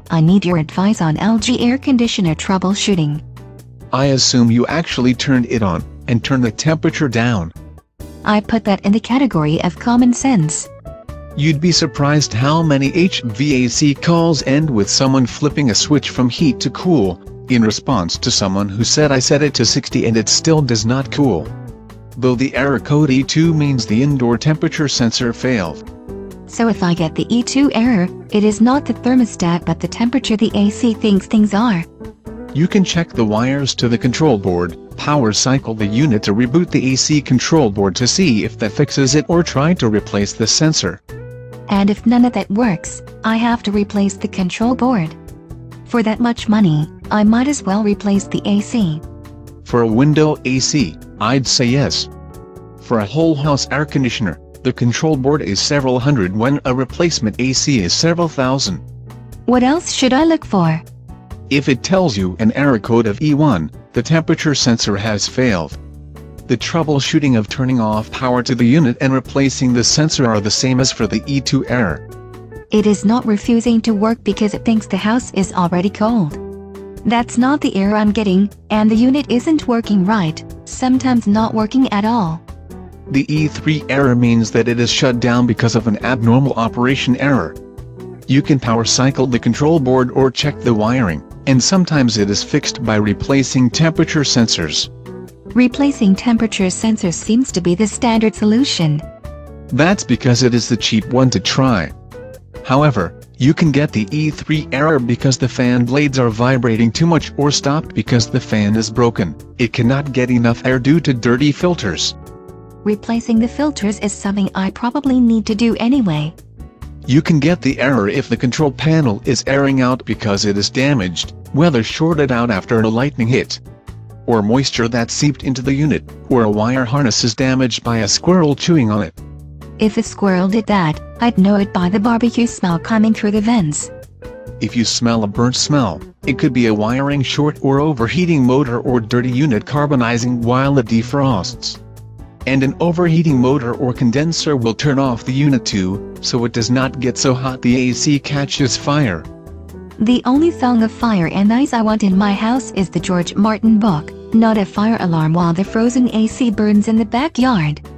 I need your advice on LG air conditioner troubleshooting. I assume you actually turned it on, and turned the temperature down. I put that in the category of common sense. You'd be surprised how many HVAC calls end with someone flipping a switch from heat to cool, in response to someone who said I set it to 60 and it still does not cool. Though the error code E2 means the indoor temperature sensor failed. So if I get the E2 error, it is not the thermostat but the temperature the AC thinks things are. You can check the wires to the control board, power cycle the unit to reboot the AC control board to see if that fixes it, or try to replace the sensor. And if none of that works, I have to replace the control board. For that much money, I might as well replace the AC. For a window AC, I'd say yes. For a whole house air conditioner, the control board is several hundred when a replacement AC is several thousand. What else should I look for? If it tells you an error code of E1, the temperature sensor has failed. The troubleshooting of turning off power to the unit and replacing the sensor are the same as for the E2 error. It is not refusing to work because it thinks the house is already cold. That's not the error I'm getting, and the unit isn't working right, sometimes not working at all. The E3 error means that it is shut down because of an abnormal operation error. You can power cycle the control board or check the wiring, and sometimes it is fixed by replacing temperature sensors. Replacing temperature sensors seems to be the standard solution. That's because it is the cheap one to try. However, you can get the E3 error because the fan blades are vibrating too much or stopped because the fan is broken. It cannot get enough air due to dirty filters. Replacing the filters is something I probably need to do anyway. You can get the error if the control panel is airing out because it is damaged, whether shorted out after a lightning hit, or moisture that seeped into the unit, or a wire harness is damaged by a squirrel chewing on it. If a squirrel did that, I'd know it by the barbecue smell coming through the vents. If you smell a burnt smell, it could be a wiring short or overheating motor or dirty unit carbonizing while it defrosts. And an overheating motor or condenser will turn off the unit too, so it does not get so hot the AC catches fire. The only song of fire and ice I want in my house is the George Martin book, not a fire alarm while the frozen AC burns in the backyard.